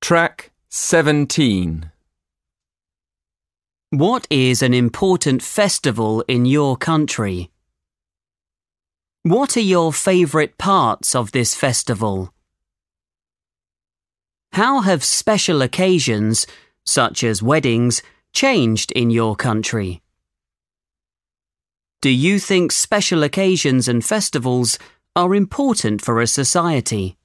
Track 17. What is an important festival in your country? What are your favourite parts of this festival? How have special occasions, such as weddings, changed in your country? Do you think special occasions and festivals are important for a society?